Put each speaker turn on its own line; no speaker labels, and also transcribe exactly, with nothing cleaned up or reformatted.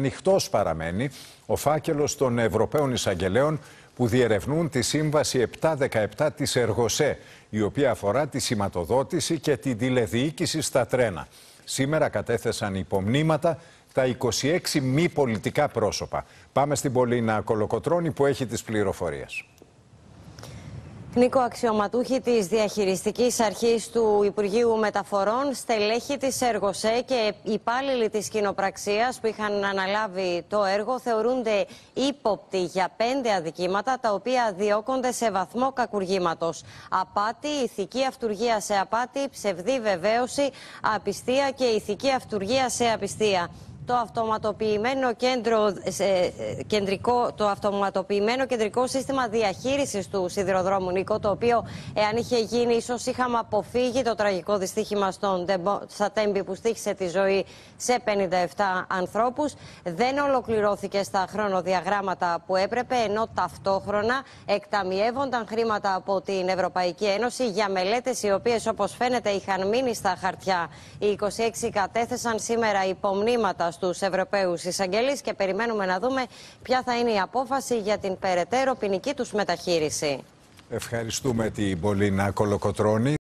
ανοιχτός παραμένει ο φάκελος των Ευρωπαίων Εισαγγελέων που διερευνούν τη Σύμβαση επτακόσια δεκαεπτά της Εργοσέ, η οποία αφορά τη σηματοδότηση και την τηλεδιοίκηση στα τρένα. Σήμερα κατέθεσαν υπομνήματα τα είκοσι έξι μη πολιτικά πρόσωπα. Πάμε στην Πολίνα Κολοκοτρώνη που έχει τις πληροφορίες.
Νίκο, αξιωματούχοι της Διαχειριστικής Αρχής του Υπουργείου Μεταφορών, στελέχη της Εργοσέ και υπάλληλοι της κοινοπραξίας που είχαν αναλάβει το έργο θεωρούνται ύποπτοι για πέντε αδικήματα τα οποία διώκονται σε βαθμό κακουργήματος. Απάτη, ηθική αυτουργία σε απάτη, ψευδή βεβαίωση, απιστία και ηθική αυτουργία σε απιστία. Το αυτοματοποιημένο, κέντρο, ε, κεντρικό, το αυτοματοποιημένο κεντρικό σύστημα διαχείρισης του σιδηροδρόμου, Νίκο, το οποίο εάν είχε γίνει ίσως είχαμε αποφύγει το τραγικό δυστύχημα στον στα Τέμπη που στοίχησε τη ζωή σε πενήντα επτά ανθρώπους, δεν ολοκληρώθηκε στα χρονοδιαγράμματα που έπρεπε, ενώ ταυτόχρονα εκταμιεύονταν χρήματα από την Ευρωπαϊκή Ένωση για μελέτες οι οποίες όπως φαίνεται είχαν μείνει στα χαρτιά. Οι είκοσι έξι κατέθεσαν σήμερα υπομνήματα στους Ευρωπαίους Εισαγγελείς και περιμένουμε να δούμε ποια θα είναι η απόφαση για την περαιτέρω ποινική τους μεταχείριση.
Ευχαριστούμε την Πολίνα Κολοκοτρώνη.